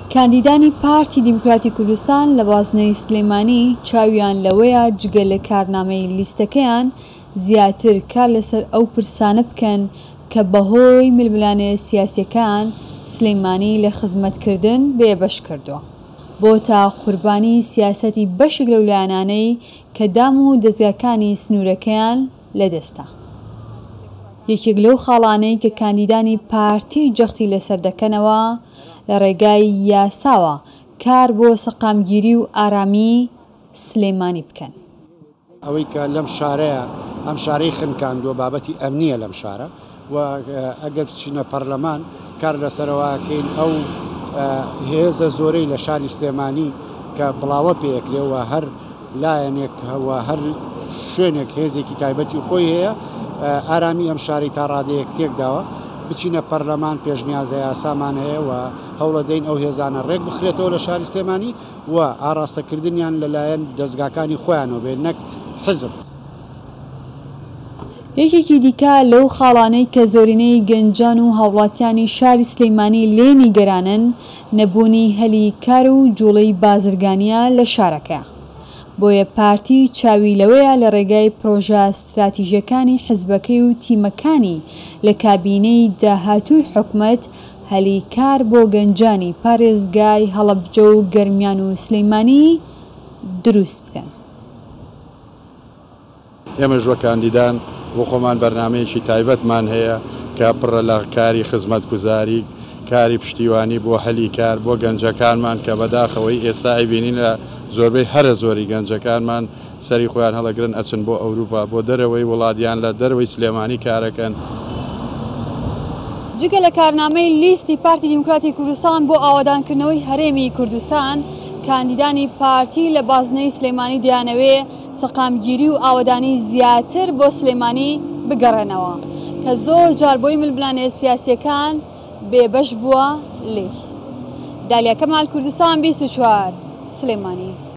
کاندیدانی پارتی دیموکراتی کوردستان لە بازنەی سلێمانی چاویان لەوەیە جگە لە کارنامەی لیستەکەیان زیاتر کار لەسەر ئەو پرسانە بکەن کە بەهۆی ململانێ سیاسیەکان سلێمانی لە خزمەتکردن بێبەش کردووە بۆ تا قوربانی سیاسەتی بەشێک لەو لایەنانەی کە دام و دەستگاکانی سنوورەکەیان لەدەستە. یەکێک لەو خاڵانەی کە کاندیدانی پارتی جەختی لەسەر دەکەنەوە لە ڕێگای یاساوە کار بۆ سەقامگیری و ئارامی سلێمانی بکەن. ئەوەی کە لەم شارەیە ئەم شارەی خنکاندووە بابەتی ئەمنیە لەم شارە و ئەگەر بچینە پەرلەمان کار لەسەرەوەکەین ئەو هێزە زۆرەی لە شاری سلێمانی کە بڵاوە پێکرێەوە هەر لایەنێک هەوە هەر شوێنێک هێزێکی تایبەتی خۆی هەیە ئارامی ئەم شاری تا ڕادەیەک تێکداوە بچینە پەرلەمان پێشنیازە یاسامان هەیە و هەوڵە دەین ئەو هێزانە ڕێک بخرێتەوە لە شاری سلێمانی و ئاراستەکردنیان لەلایەن دەستگاکانی خۆیانەوە بێت نەک حزب. یەکێکی دیکە لەو خاڵانەی کە زۆرینەی گەنجان و هاوڵاتیانی شاری سلێمانی لێ نیگەرانن نەبوونی هەلی کار و جوڵەی بازرگانیە لە شارەکە. بۆیە پارتی چاوی لەوەیە لە ڕێگای پرۆژە استراتیژیەکانی حزبەکەی و تیمەکانی لە کابینەی داهاتووی حکومەت هەلی کار بۆ گەنجانی پارێزگای هەڵەبجە و گەرمیان و سلێمانی دروست بکەن. ئێمە ژوە کاندیدان بۆ خۆمان بەرنامەیەکی تایبەتمان هەیە کە پڕە لە کاری خزمەتگوزاری کاری پشتیوانی بۆ هەلی کار بۆ گەنجەکانمان کە بەداخەوەی ئێستا ئەیبینین لە زۆربەی هەرە زۆری گەنجەکانمان سەری خۆیان هەڵەگرن ئەچن بۆ ئەوروپا بۆ دەرەوەی وڵاتیان لە دەروەی سلێمانی کارەکەن. جگە لە کارنامەی لیستی پارتی دیموکراتی کوردستان بۆ ئاوادانکردنەوەی هەرێمی کوردستان کاندیدانی پارتی لە بازنەی سلێمانی دەیانەوێ سەقامگیری و ئاوادانی زیاتر بۆ سلێمانی بگەڕێنەوە کە زۆر جار بۆی ململانێ سیاسیەکان بێبەش بووە لێ. دالیا کەمال، کوردستان 24 سلێمانی.